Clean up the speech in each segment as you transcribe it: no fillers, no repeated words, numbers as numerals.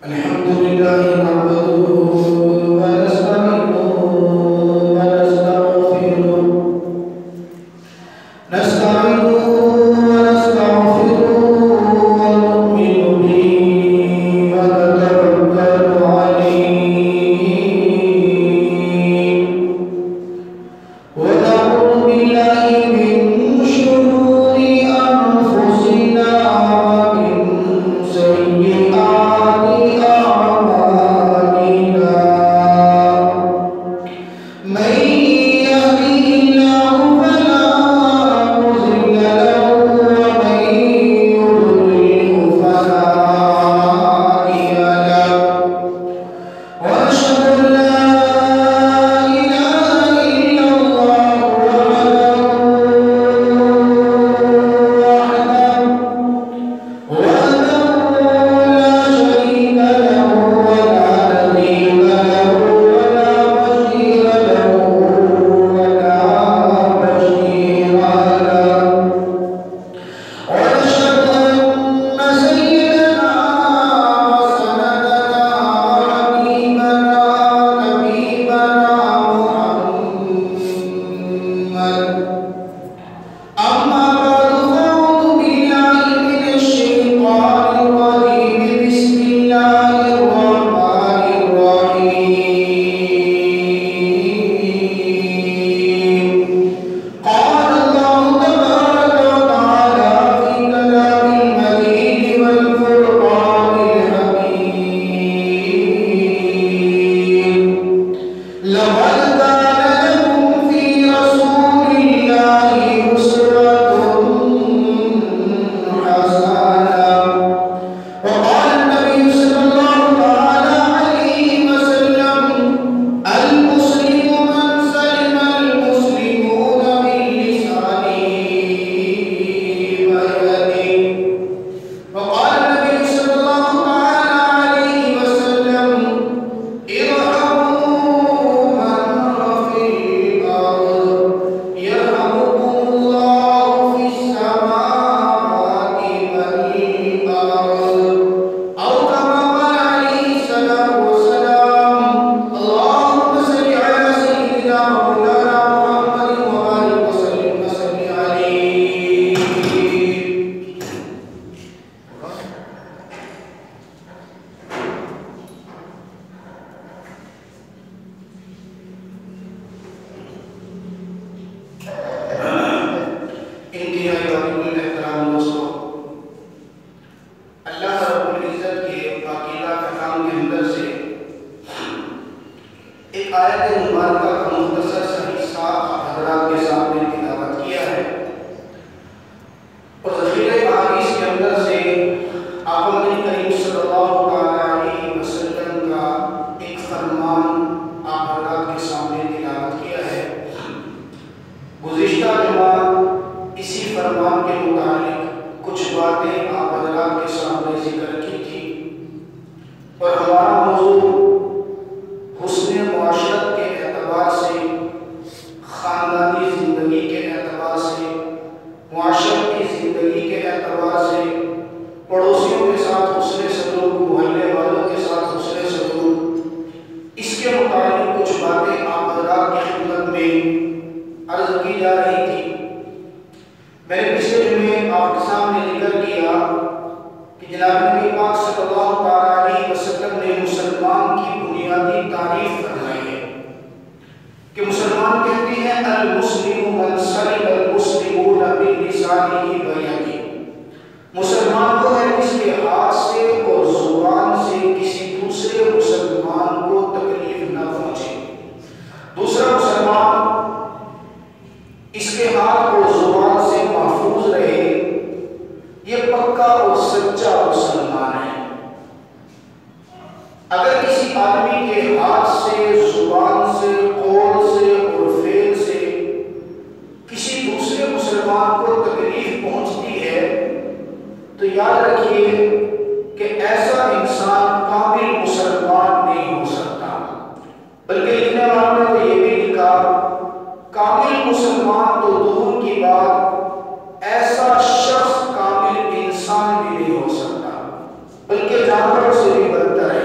بلکہ جانوروں سے بھی بدتر ہے.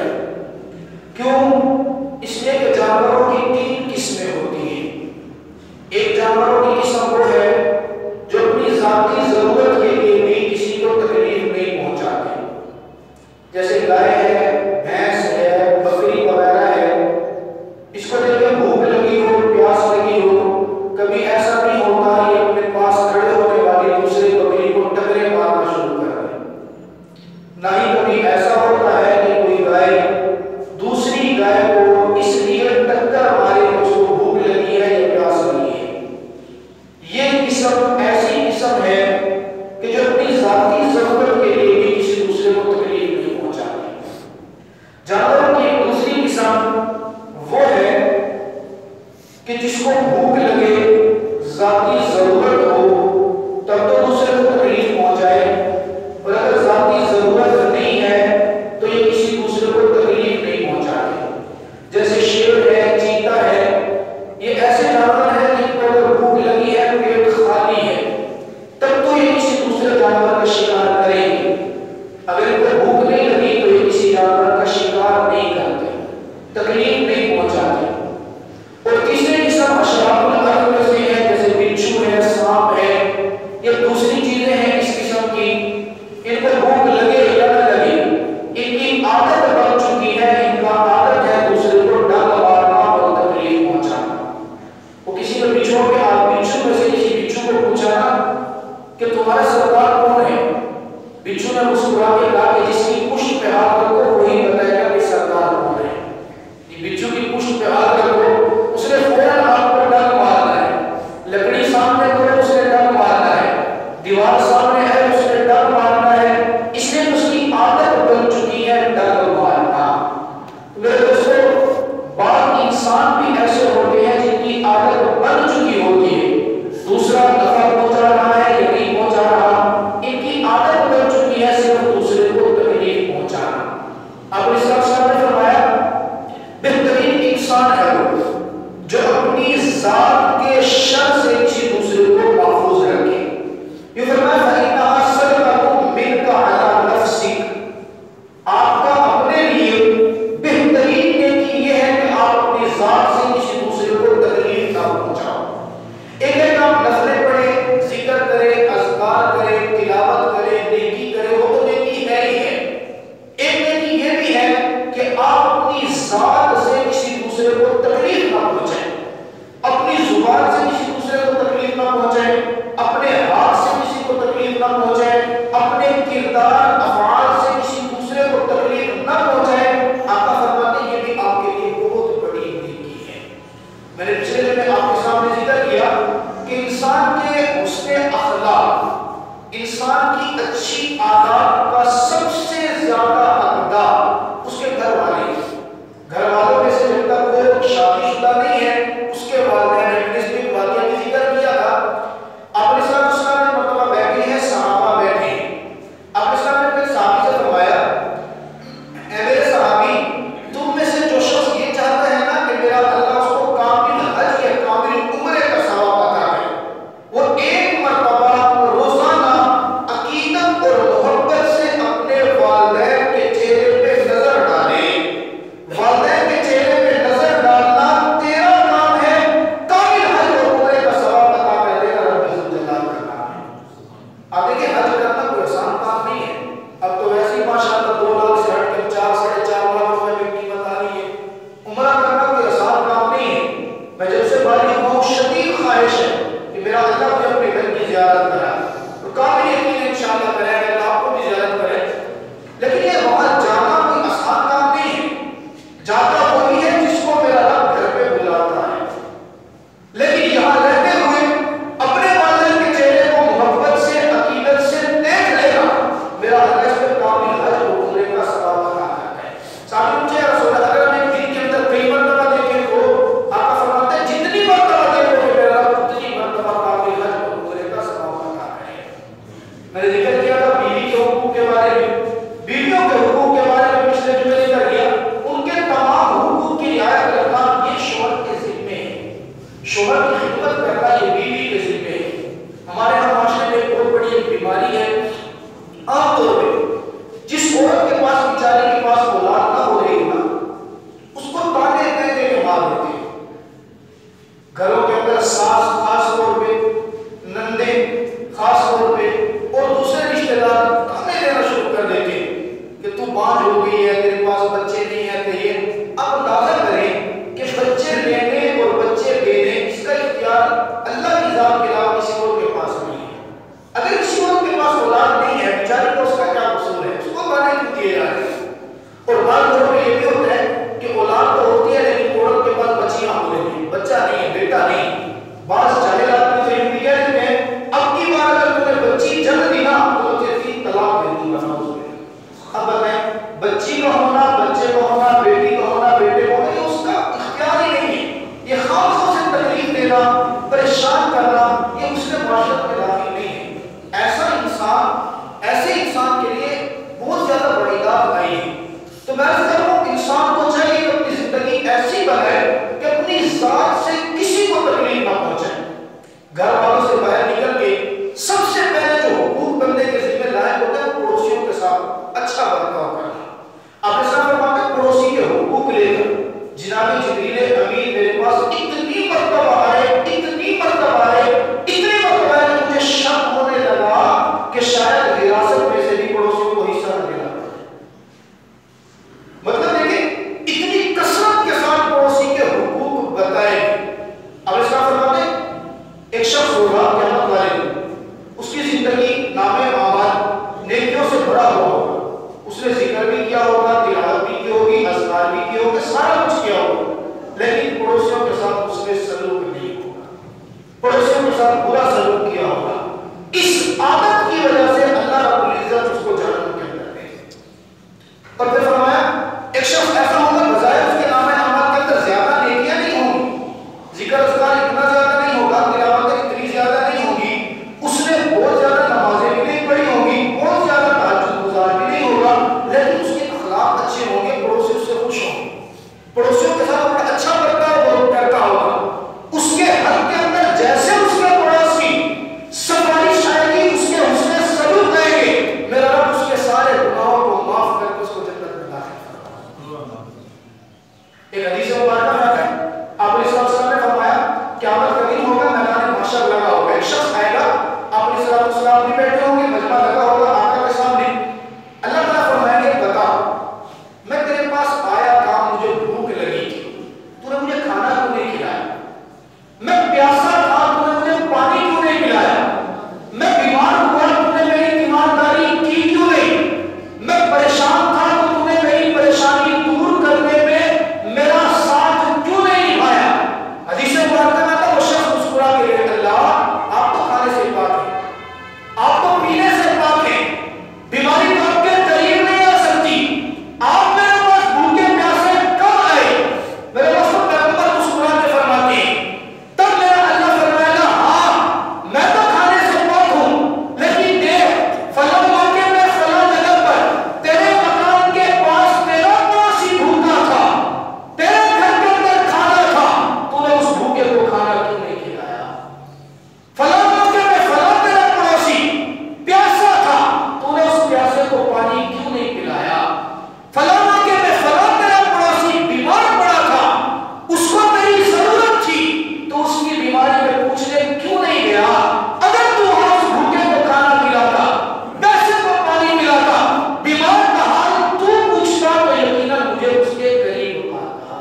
کہیں کبھی ایسا ہوتا ہے کہ کوئی گائے دوسری گائے کو اس لیے ٹکر مارے کہ اس کو بھوک لگی ہے یا پیاس لگی ہے. یہ قسم ایسی قسم ہے کہ جو اپنی ذاتی ضرورت کے لیے بھی کسی دوسرے کو تکلیف نہیں پہنچاتی. جانوروں کی ایک دوسری قسم وہ ہے کہ جس کو بھوک لگے، ذاتی ضرورت ہو، تب تو دوسرے کو تکلیف پہنچائے، اور اگر ذاتی ضرورت نہیں ہے تو یہ کسی دوسرے کو تکلیف وقت دیے جا رہے ہیں. اور بعض گھروں میں یہ بھی ہوتا ہے کہ اولاد تو ہوتی ہے لیکن عورت کے پاس بچیاں ہو رہی ہیں, بچہ نہیں ہے, بیٹا نہیں. بعض جاہل آدمی تو یہ بھی کہہ دیتے ہیں اب کی بار اگر تمہیں بچی جنم دی نا تو تجھے 3 طلاق دے دوں گا. اب بتائیں, بچی کا ہونا, بچے کا ہونا, بیٹی کا ہونا, بیٹے کا ہونا, یہ اس کا اختیار ہی نہیں ہے. یہ خامخواہ سے تکلیف دینا, پریشان کرنا, یہ اس نے معاشرت میں داخل نہیں ہے. ایسے انسان کے لیے بہت زیادہ وعیدات آئی ہے. تو میں کہہ رہا ہوں انسان کو چاہیے کہ اپنی زندگی ایسی بنائے کہ اپنی ذات سے کسی کو تکلیف نہ پہنچائے. گھر والوں سے باہر نکل کے سب سے پہلے جو حقوق بندے کے ذمہ لائق ہوتا ہے وہ پڑوسیوں کے ساتھ اچھا برتاؤ کرنا. آپ نے ساتھ فرمایا پڑوسی کے حقوق لے کر جناب جبریل امین میرے پاس اتنی مرتبہ آئے, اتنی مرتبہ آئے, اتنی مرتبہ آئے کہ مجھے شک ہونے لگا کہ شاید وراثت میں سے بھی پڑوسیوں کو حصہ نہ دینا پڑے. مطلب دیکھیں اتنی کثرت کے ساتھ پڑوسی کے حقوق بتائے. اب اس کا فرماتے ایک شخص ہوگا قیامت والے دن, اس کی زندگی نام اعمال نیکیوں سے بڑا ہوا ہوگا. اس نے ذکر بھی کیا ہوگا, تلاوت بھی کی ہوگی, اذکار بھی کیے ہوگے, سارا کچھ کیا ہوگا, لیکن پڑوسیوں کے ساتھ اس نے سلوک نہیں ہوگا, پڑوسیوں کے ساتھ برا سلوک کیا ہوگا. اس عادت کی وجہ سے اللہ رب العزت اس کو جہنم کے اندر دے. اور پھر فرمایا ایک شخص ایسا ہوگا بظاہر اس کے نام اعمال کے اندر زیادہ نیکیاں نہیں ہوں گی, ذکر اذکار اتنا زیادہ نہیں ہوگا, تلاوت اتنی زیادہ نہیں ہوگی, اس نے بہت زیادہ نمازیں بھی نہیں پڑھی ہوگی, بہت زیادہ تہجد گزار بھی نہیں ہوگا, لیکن اس کے اخلاق اچھے ہوں گے, پڑوسی اس سے خوش ہوں گے, پڑوسیوں کے ساتھ بڑا اچھا برتاؤ کرتا ہوگا. اس کے حق کے اندر جیسے اس کے پڑوسی سفارش آئے گی اس کے حسن سلوک آئے گے, میرا رب اس کے سارے گناہوں کو معاف کر کے اس کو جنت میں داخل فرمائے. ایک حدیث مبارکہ میں آتا ہے آپ علیہ السلام نے فرمایا قیامت کا دن ہوگا, میدان محشر لگا ہوگا, ایک شخص آئے گا, آپ علیہ السلام بھی بیٹھے ہوں گے, مجمع لگا ہوگا آقا کے سامنے. اللہ تعالیٰ فرمائیں گے بتا میں تیرے پاس آیا تھا, مجھے بھوک لگی تھی, تو نے مجھے کھانا کیوں نہیں کھلایا, میں پیاسا تھا, تو نے مجھے پانی کیوں نہیں پلایا, میں بیمار ہوا, تو نے میری تیمارداری کی کیوں نہیں, میں پریشان تھا, تو نے میری پریشانی دور کرنے میں میرا ساتھ کیوں نہیں نبھایا. حدیث مبارکہ میں آتا ہے وہ شخص مسکرا کے کہے اللہ آپ تو کھانے سے پاک ہیں, آپ تو پینے سے پاک ہیں, بیماری تو آپ کے قریب نہیں آ سکتی, آپ میرے پاس بھوکے پیاسے کب آئے. میرے پاس تو پیغمبر مسکرا کے فرماتے ہیں, تب میرا اللہ فرمائے گا ہاں میں تو کھانے سے پاک ہوں, لیکن دیکھ فلاں موقع میں فلاں جگہ پر تیرے مکان کے پاس تیرا پڑوسی بھوکا تھا, تیرے گھر کے اندر کھانا تھا, تو نے اس بھوکے کو کھانا کیوں نہیں کھلایا. فلاں موقع میں فلاں تیرا پڑوسی پیاسا تھا, تو نے اس پیاسے کو پانی کیوں نہیں پلایا. فلاں موقع میں فلاں تیرا پڑوسی بیمار پڑا تھا, اس کو تیری ضرورت تھی, تو اس کی بیماری میں پوچھنے کیوں نہیں گیا. اگر تو اس بھوکے کو کھانا کھلاتا, پیاسے کو پانی پلاتا, بیمار کا حال تو پوچھتا, تو یقیناً مجھے اس کے قریب آتا.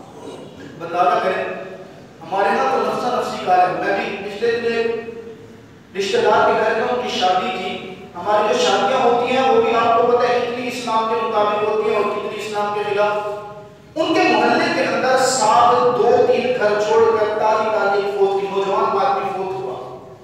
بندہ کرے ہمارے ہاں تو نفسا نفسی کا ہے. میں بھی پچھلے دن رشتہ دار کے گھر میں ان کی شادی تھی. ہماری جو شادیاں ہوتی ہیں وہ بھی آپ کو پتہ ہے کتنی اسلام کے مطابق ہوتی ہیں اور کتنی اسلام کے خلاف. ان کے محلے کے اندر 2-3 گھر چھوڑ کر تالی فوت کی نوجوان آدمی فوت ہوا.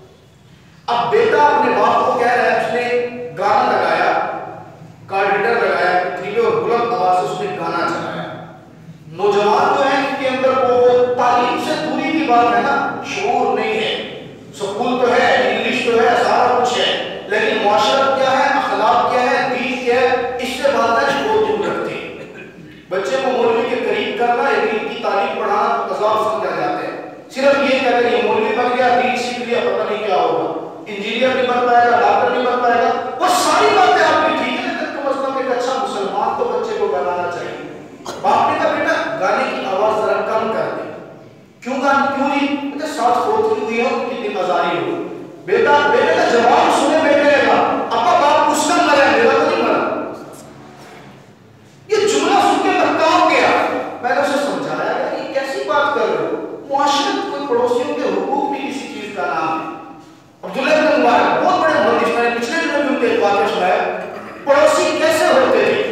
اب بیٹا اپنے باپ کو کہہ رہا ہے, اس نے گانا لگایا, کارڈیٹر لگایا پتھری پہ اور بلند آواز سے اس نے گانا چلایا. نوجوان جو ہیں ان کے اندر وہ تعلیم سے دوری کی بات ہے نا, شعور نہیں ہے. سکول تو ہے, انگلش تو ہے, سارا کچھ ہے, لیکن معاشرت کیا ہے, اخلاق کیا ہے, دین کیا ہے, اس سے بات ہے بہت دور رکھتے ہیں. بچے کو مولوی کے قریب کرنا یا دین کی تعلیم پڑھانا تو عذاب سمجھا جاتے ہیں. صرف یہ کہ اگر یہ مولوی بن گیا, دین سیکھ لیا, پتہ نہیں کیا ہوگا, انجینئر نہیں بن پائے گا, ڈاکٹر نہیں بن پائے گا. وہ ساری باتیں آپ کی ٹھیک ہے, لیکن کم از کم ایک اچھا مسلمان تو بچے کو بنانا چاہیے. باپ نے کہا بیٹا گانے کی آواز ذرا کم کر دے. کیوں نہیں, بیٹا ساتھ فوت کی ہوئی ہے, کتنی مزاری ہو. بیٹا بیٹے کا جواب سنے بیٹے گا, ابا باپ اس کا مرا ہے, میرا تو نہیں مرا. یہ جملہ سن کے میں کام گیا. میں نے اسے سمجھایا کہ یہ کیسی بات کر رہے ہو, معاشرت کوئی پڑوسیوں کے حقوق بھی کسی چیز کا نام ہے. عبداللہ بن مبارک بہت بڑے محدث, میں نے پچھلے دنوں بھی ان کے واقعہ سنایا. پڑوسی کیسے ہوتے تھے,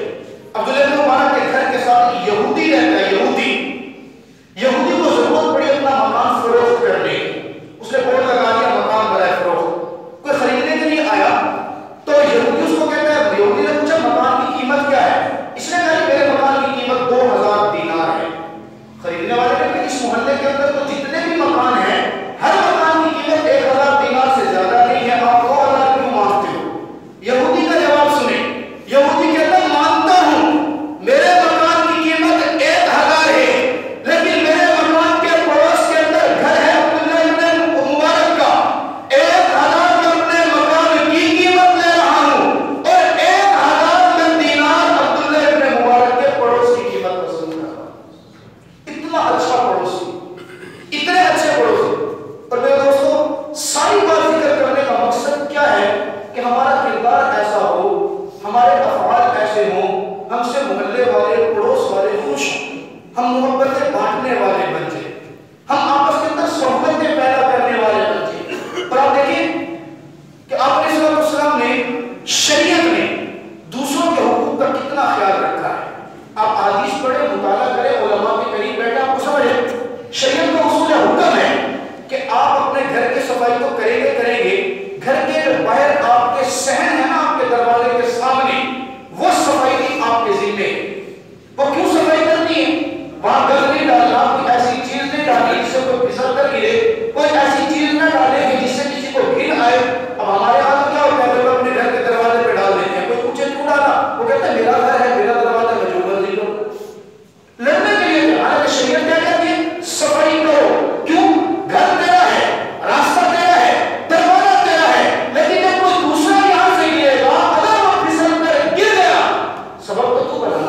مسجد میں وہ کیوں صفائی کرتی ہے؟ وہاں گل نہیں ڈالنا، کوئی ایسی چیز نہیں ڈالنی جس سے کوئی پھسل کر گرے، کوئی ایسی چیز نہ ڈالے کہ جس سے کسی کو گر آئے۔ اب ہمارے یہاں تو کیا ہوتا ہے، لوگ اپنے گھر کے دروازے پہ ڈال دیتے ہیں، کوئی پوچھے کیوں ڈالا، وہ کہتے ہیں میرا گھر ہے، میرا دروازہ ہے، جو مرضی کرو۔ لڑنے کے لیے حالانکہ شریعت کیا کہتی ہے؟ صفائی کرو۔ کیوں؟ گھر تیرا ہے، راستہ تیرا ہے، دروازہ تیرا ہے، لیکن جب کوئی دوسرا یہاں سے گرے گا، اگر وہ پھسل کر گر گیا، سبب تو بنانا۔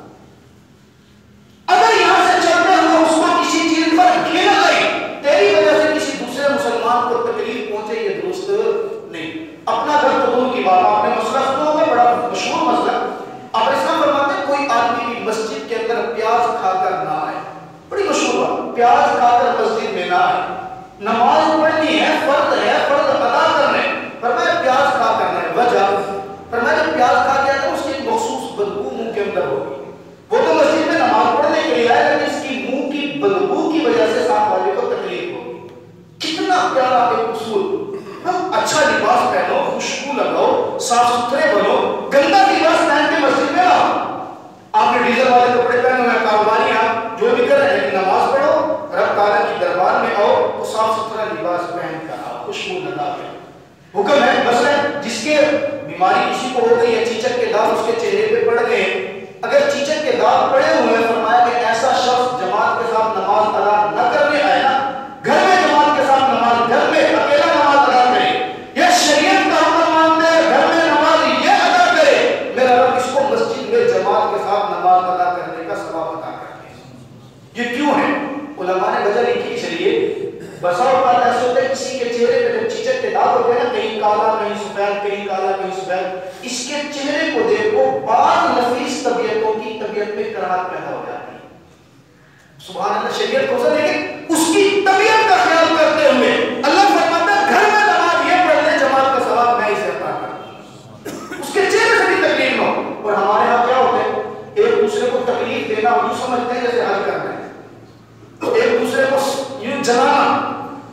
اگر یہاں سے چلتے ہوئے اس کو کسی چیز پر گر گئی، تیری وجہ سے کسی دوسرے مسلمان کو تکلیف پہنچے، یہ درست نہیں۔ اپنا گھر تو دور کی بات، آپ نے مسئلہ سنا ہوگا، بڑا مشہور مسئلہ۔ آپ اسلام فرماتے ہیں کوئی آدمی بھی مسجد کے اندر پیاز کھا کر نہ آئے، بڑی مشہور بات، پیاز کھا کر مسجد میں نہ آئے۔ نماز پڑھنی ہے، فرض ہے، فرض ادا کرنے، فرمایا پیاز کھا کر نہ آئے۔ وجہ فرمایا جب پیاز کھا کے آئے تو اس کی مخصوص بدبو منہ کے اندر ہوگی۔ وہ تو مسجد میں نماز پڑھنے کے لیے آئے، لیکن اس کی منہ کی بدبو کی وجہ سے ساتھ والے کو تکلیف ہوگی۔ کتنا پیارا ایک اصول، اچھا لباس پہنو، خوشبو لگاؤ، صاف ستھرے بنو، گندا لباس پہن کے مسجد میں آؤ۔ آپ نے ڈیزل والے کپڑے پہنے ہوئے، کاروباری آپ جو بھی کر رہے ہیں، لیکن نماز پڑھو، رب تعالیٰ کی دربار میں آؤ تو صاف ستھرا لباس پہن کر آؤ، خوشبو لگا کے۔ حکم ہے بس ہے، جس کے بیماری کسی کو ہو گئی ہے، چیچک کے داغ اس کے چہرے پہ پڑ گئے، اگر چیچک کے داغ پڑے ہوئے ہیں، فرمایا کہ ایسا شخص جماعت کے ساتھ نماز ادا نہ کرنے آئے نا، گھر میں جماعت کے ساتھ نماز، گھر میں اکیلا نماز ادا کرے، یہ شریعت کا حکم مانتے ہیں، گھر میں نماز یہ ادا کرے، میرا رب اس کو مسجد میں جماعت کے ساتھ نماز ادا کرنے کا ثواب عطا کرتے ہیں۔ یہ کیوں ہے؟ علماء نے وجہ لکھی، چلیے بسا اوقات ایسے ہوتا ہے کسی کے چہرے پہ جب چیچک کے داغ ہوتے ہیں نا، کہیں کالا کہیں سفید، کہیں کالا کہیں سفید، اس کے چہرے کو دیکھو، بعض نفیس طبیعتوں کی طبیعت میں کراہت پیدا ہو جاتی ہے۔ سبحان اللہ، شریعت کو سا دیکھیں، اس کی طبیعت کا خیال کرتے ہوئے اللہ فرماتا ہے گھر میں نماز یہ پڑھ لے، جماعت کا ثواب میں اسے عطا کروں، اس کے چہرے سے بھی تکلیف نہ ہو۔ اور ہمارے ہاں کیا ہوتا ہے، ایک دوسرے کو تکلیف دینا یوں سمجھتے ہیں جیسے حل کرنا ہے، ایک دوسرے کو یوں جلانا،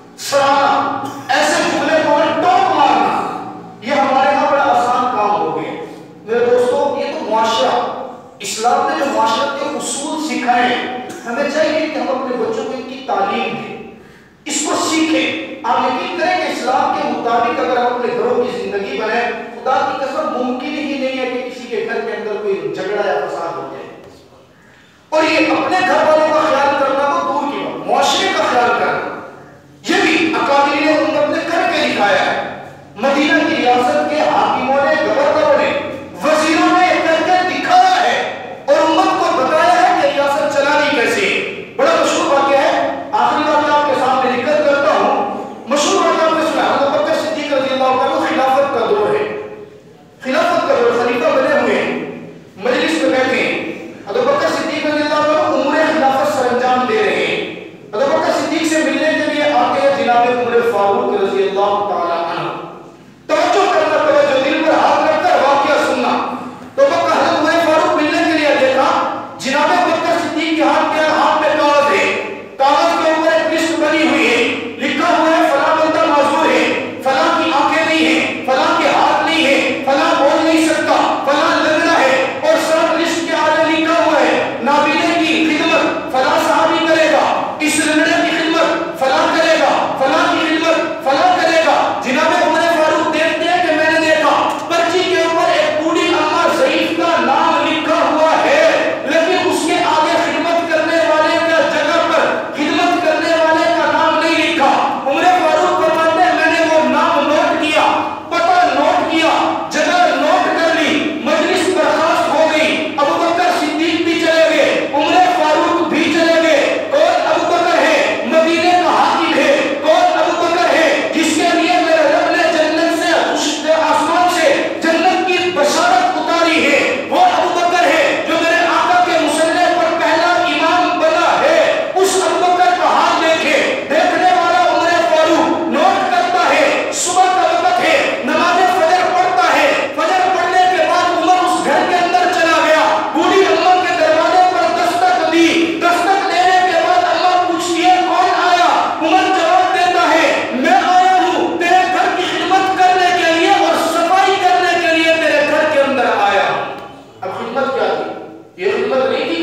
سرانا، ایسے جملے کو ٹوک مارنا، یہ ہمارے یہاں بڑا آسان کام ہو گیا۔ میرے دوستوں، یہ تو معاشرہ، اسلام نے جو معاشرت کے اصول سکھائے، ہمیں چاہیے کہ ہم اپنے بچوں کو ان کی تعلیم دیں، اس کو سیکھیں۔ آپ یقین کریں کہ اسلام کے مطابق اگر ہم اپنے گھروں کی زندگی بنائیں، خدا کی قسم ممکن ہی نہیں ہے کہ کسی کے گھر کے اندر کوئی جھگڑا یا فساد ہو جائے۔ اور یہ اپنے گھر والوں کا خیال کرنا تو دور کی بات، معاشرے کا خیال کرنا، یہ بھی اکابرین امت نے کر کے دکھایا ہے۔ مدینہ کی ریاست کے حاکموں نے، گورنروں نے، وزیروں نے یہ کر کے دکھایا ہے اور امت کو بتایا ہے کہ ریاست چلانی کیسے ہے۔ بڑا مشہور واقعہ ہے، آخری واقعہ آپ کے سامنے ذکر کرتا ہوں۔ مشہور واقعہ آپ نے سنا، حضرت ابوبکر صدیق رضی اللہ عنہ، خلافت کا دور ہے، خلافت کا دور، خلیفہ بنے ہوئے ہیں، مجلس میں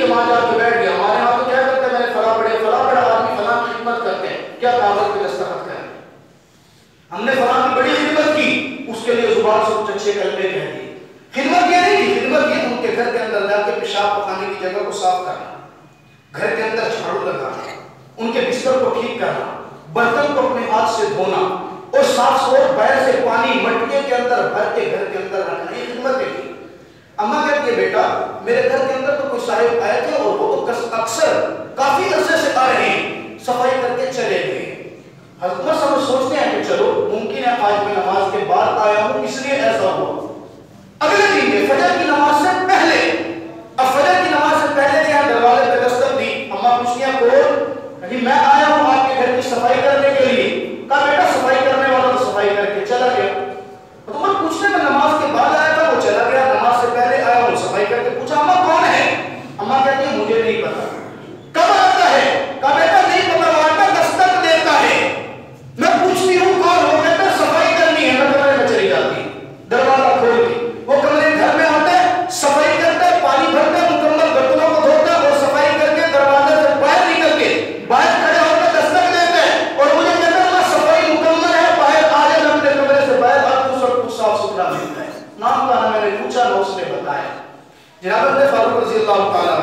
کہ وہاں جا کے بیٹھ گیا. ہمارے یہاں تو کیا کرتے ہیں, میں نے فلاں بڑا آدمی فلاں کی خدمت کرتے ہیں, کیا کاغذ پہ دستخط کریں, ہم نے فلاں کی بڑی خدمت کی, اس کے لیے زبان سے کچھ اچھے کلمے کہہ دیے. خدمت یہ نہیں تھی, خدمت یہ ان کے گھر کے اندر جا کے پیشاب پخانے کی جگہ کو صاف کرنا, گھر کے اندر جھاڑو لگانا, ان کے بستر کو ٹھیک کرنا, برتن کو اپنے ہاتھ سے دھونا, اور صاف صور بیر سے پانی مٹکے کے اندر بھر کے گھر کے اندر رکھنا, یہ خدمت تھی. اماں کہتی ہے بیٹا میرے گھر کے اندر تو کوئی صاحب آئے تھے اور وہ تو اکثر کافی عرصے سے آ رہے ہیں, صفائی کر کے چلے گئے. حضرت صاحب سوچتے ہیں کہ چلو ممکن ہے آج میں نماز کے بعد آیا ہوں اس لیے ایسا ہوا. اگلے دن کے فجر کی نماز سے پہلے, اب فجر کی نماز سے پہلے نے یہاں دروازے پہ دستک دی. اماں پوچھتی ہیں کون, کہ میں آیا ہوں آپ کے گھر کی صفائی کرنے کے لیے. کہا بیٹا صفائی کرنے والا تو صفائی کر کے چلا گیا. تو میں پوچھتے میں نماز کے بعد آیا تھا, وہ چلا گیا, نماز سے پہلے آیا ہوں صفائی کر کے. پوچھا اماں کون ہے, اماں کہتی ہے مجھے نہیں پتا. کب آتا ہے, کہا بیٹا نہیں پتا, وہ آتا دستک دیتا ہے. میں پوچھتی ہوں کون, وہ کہتا ہے صفائی کرنی ہے. میں کمرے میں چلی جاتی, دروازہ کھول کے وہ کمرے گھر میں آتا ہے, صفائی کرتا ہے, پانی بھرتا ہے, مکمل برتنوں کو دھوتا ہے, اور صفائی کر کے دروازے سے باہر نکل کے باہر کھڑے ہو کے دستک دیتا ہے, اور مجھے کہتا ہے اللہ صفائی مکمل ہے, باہر آ جائے, میں اپنے کمرے سے باہر آ کے سب کچھ صاف ستھرا ملتا ہے. نام کا میں نے پوچھا نہ اس نے بتایا. جناب ابن فاروق رضی اللہ تعالیٰ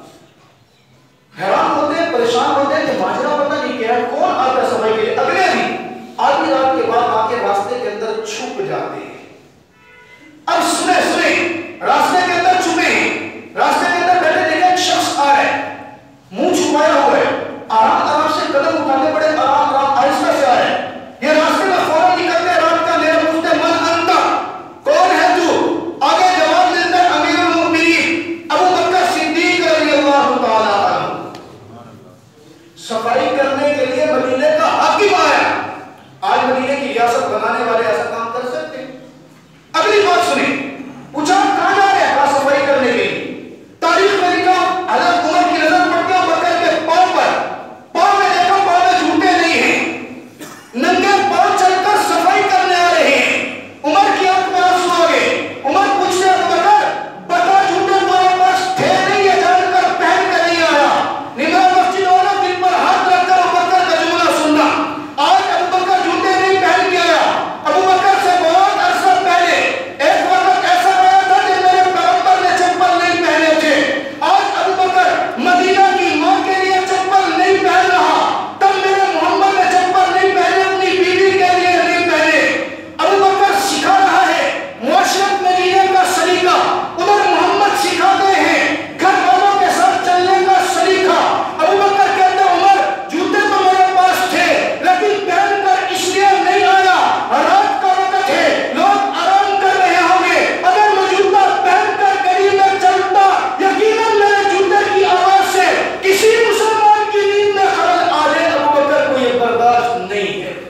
حیران ہوتے ہیں, پریشان ہوتے ہیں کہ ماجرا پتہ نہیں کیا ہے, کون آتا ہے صفائی کے لیے. اگلے دن آدھی رات کے بعد آ کے راستے کے اندر چھپ جاتے ہیں. اب سنے راستے کے اندر چھپے ہیں, راستے کے اندر بیٹھے دیکھیں ایک شخص آ رہا ہے, منہ چھپایا ہوا ہے, آرام سے قدم اٹھانے پڑے, آرام آہستہ سے آ رہا ہے. یہ راستے میں فوراً نکلتے ہیں, رات کا اندھیرا, پوچھتے من انت, کون ہے تو. آگے جواب ملتا ہے امیر المؤمنین ابو بکر صدیق رضی اللہ تعالیٰ عنہ. صفائی کرنے کے لیے مدینے کا حاکم آیا. آج مدینے کی ریاست بنانے والے ایسا کام کر سکتے ہیں. اگلی بات سنیں, پوچھا کہاں جا رہے ہیں, کہا صفائی کرنے کے لیے. تاریخ میں لکھا حضرت عمر کی نظر پڑتی ہے بکر کے پاؤں پر, پاؤں میں دیکھا پاؤں میں جوتے نہیں ہیں, ننگے پاؤں چل کر صفائی کرنے آ رہے ہیں. عمر کی آنکھ میں آنسو آ گئے. عمر پوچھتے ہیں بکر بتا جوتے تمہارے پاس تھے نہیں, یہ جان کر پہن کر نہیں آیا. نمرا مسجد والا دل پر ہاتھ رکھ کر ابو بکر کا جملہ سننا. آج ابو بکر جوتے نہیں پہن کے آیا. ابو بکر سے بہت عرصہ پہلے ایک وقت ایسا آیا تھا جب میرے پیغمبر نے چپل نہیں پہنے تھے. آج ابو بکر مدینہ کی ماں کے لیے چپل نہیں پہن رہا, تب میرے محمد نے چپل نہیں پہنے, اپنی بیوی کے لیے نہیں پہنے. ابو بکر سکھا رہا ہے معاشرت میں جینے کا سلیقہ, ادھر محمد سکھاتے ہیں گھر والوں کے ساتھ چلنے کا سلیقہ. ابو بکر کہتے ہیں عمر جوتے تو میرے پاس تھے لیکن پہن کر اس لیے نہیں آیا, رات کا وقت ہے, لوگ آرام کر رہے ہوں گے, اگر میں جوتا پہن کر گلی میں چلتا یقیناً میرے جوتے کی آواز سے کسی مسلمان کی نیند میں خلل آ جائے. ابو بکر کو یہ برداشت نہیں ہے.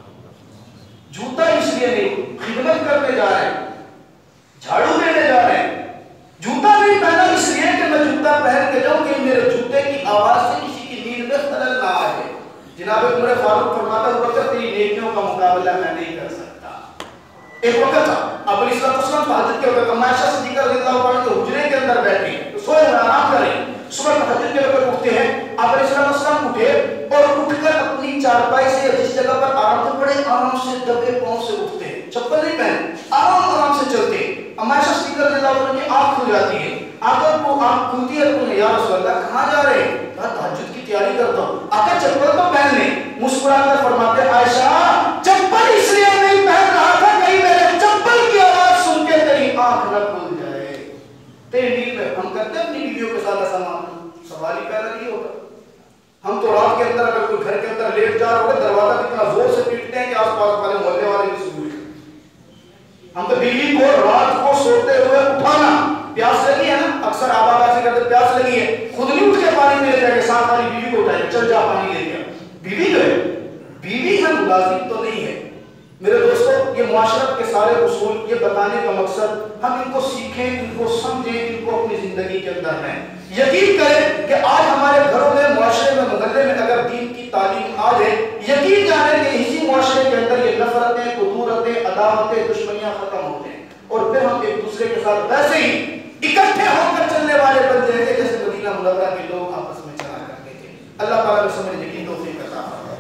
جوتا اس لیے نہیں, خدمت کرنے جا رہے ہیں, جھاڑو دینے جا رہے ہیں. جوتا نہیں پہنا اس لیے کہ میں جوتا پہن کے جاؤں کہ میرے جوتے کی آواز سے کسی کی نیند میں خلل نہ آئے. جناب عمر فاروق فرماتا ہے بکر تیری نیکیوں کا مقابلہ میں نہیں کر سکتا. ایک وقت تھا آپ علیہ السلام تہجد کے وقت عائشہ صدیقہ رضی اللہ عنہا کے حجرے کے اندر بیٹھے تو سوئے ہوئے آرام کر رہے ہیں. صبح تہجد کے وقت اٹھتے ہیں, آپ علیہ السلام اٹھے اور اٹھ کر اپنی چارپائی سے جس جگہ پر آرام سے پڑے آرام سے دبے پاؤں سے اٹھتے ہیں, چپل نہیں پہنے, آرام سے چلتے ہیں. عائشہ صدیقہ رضی اللہ عنہا کی آنکھ کھل جاتی ہے. آنکھ کھلتی ہے تو یا رسول اللہ کہاں جا رہے ہیں, تہجد کی تیاری کرتا ہوں. آقا چپل تو پہن لیں. مسکرا کر فرماتے ہیں عائشہ چپل اس لیے نہیں پہن رہا تھا کہیں میرے چپل کی آواز سن کے تیری آنکھ نہ کھل جائے. تیری نیند میں ہم کرتے ہیں اپنی بیویوں کے ساتھ ایسا معاملہ, سوال ہی پیدا نہیں ہوتا. ہم تو رات کے اندر اگر کوئی گھر کے اندر لیٹ جا رہا ہوگا دروازہ کتنا زور سے پیٹتے ہیں کہ آس پاس والے محلے والے بھی سن لیں. ہم تو بیوی کو رات کو سوتے ہوئے اٹھانا, پیاس لگی ہے نا, اکثر آبا باسی کرتے پیاس لگی ہے, خود نہیں اٹھ کے پانی میں لے جائے گے, ساتھ والی بیوی کو اٹھائے چل جا پانی لے گیا. بیوی جو ہے بیوی ہے, ملازم تو نہیں ہے. میرے دوستو یہ معاشرت کے سارے اصول یہ بتانے کا مقصد ہم ان کو سیکھیں, ان کو سمجھیں, ان کو اپنی زندگی کے اندر ہیں. یقین کریں کہ آج ہمارے گھروں میں, معاشرے میں, محلے میں اگر دین کی تعلیم آ جائے, یقین جانیں کہ اسی معاشرے کے اندر یہ نفرتیں, قدورتیں, عداوتیں, دشمنیاں ختم ہوتے ہیں اور پھر ہم ایک دوسرے کے ساتھ ویسے ہی اکٹھے ہو کر چلنے والے بن جائیں گے جیسے مدینہ طرح کے لوگ آپس میں چلا کرتے تھے. اللہ تعالیٰ کو سمجھ یقین توفیق عطا فرمائے.